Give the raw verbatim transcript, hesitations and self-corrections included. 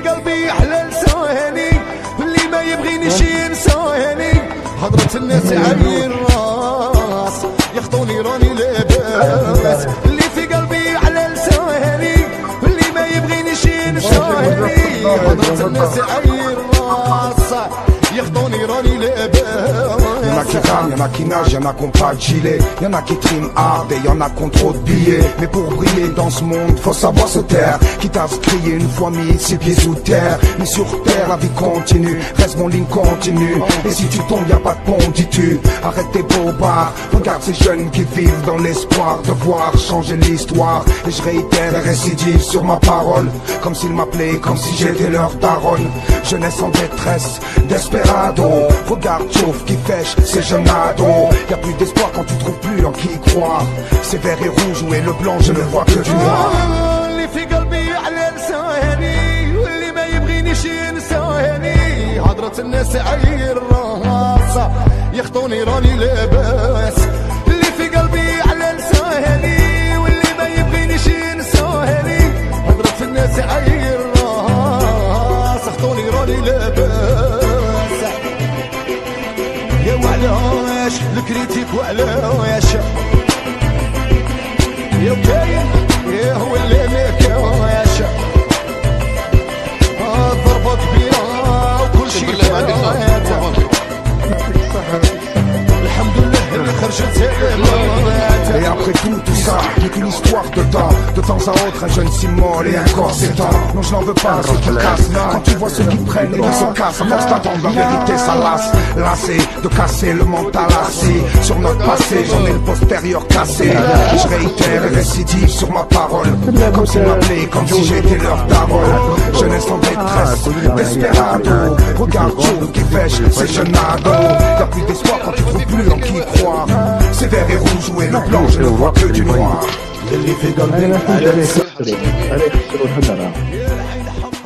قلبي أحلى لساني، واللي ما يبغينيش ينساني. حضرة الناس عين الراس يخطوني راني لاباس، اللي في قلبي أحلى لساني، واللي ما يبغينيش ينساني. حضرة الناس عين الراس يخطوني راني لاباس. Y'en a qui rament, y'en a qui nagent, y'en a qui ont pas de gilet. Y'en a qui triment hard et y'en a qui ont trop de billets. Mais pour briller dans ce monde, faut savoir se taire. Quitte à se crier une fois mis ses pieds sous terre. Mais sur terre, la vie continue, reste mon ligne continue. Et si tu tombes, y'a pas de pont, dis-tu. Arrête tes bobards, regarde ces jeunes qui vivent dans l'espoir de voir changer l'histoire. Et je réitère et récidive sur ma parole, comme s'ils m'appelaient, comme si j'étais leur daronne. Jeunesse en détresse, desperado. Regarde chauffe qui fêche ces jeunes ados. Y'a plus d'espoir quand tu trouves plus en qui croire. C'est vert et rouge, où est le blanc, je ne vois que du noir. اللي في قلبي على لساني، واللي ما يبغينيش ينساني. حضرة الناس عير الراس يخطوني راني لاباس، اللي في قلبي على لساني، واللي ما يبغينيش ينساني. حضرة الناس عير الراس يخطوني راني لاباس. يا وعلاش الكريتيك وعلاش يا كاين يا هو اللي ما كاش. ضربة كبيرة وكل شي فات، الحمد لله اللي خرجت سلامات. Et après tout, tout ça, n'est qu'une histoire de temps. De temps à autre, un jeune s'immole et un corps s'étend. Non, je n'en veux pas, ceux qui cassent. Quand tu vois ceux qui prennent et qui se cassent, à force d'attendre, la vérité ça lasse. Lassé de casser le mental assis. Sur notre passé, j'en ai le postérieur cassé. Et je réitère et récidive sur ma parole, comme s'ils m'appelaient, comme si j'étais leur daron. Jeunesse en détresse, desperado. Regarde Joe qui fêche ces jeunes ados. Y'a plus d'espoir quand tu trouves plus en qui croire. C'est vert et rouge, où est le blanc, je ne vois que du noir. اللي في قلبي على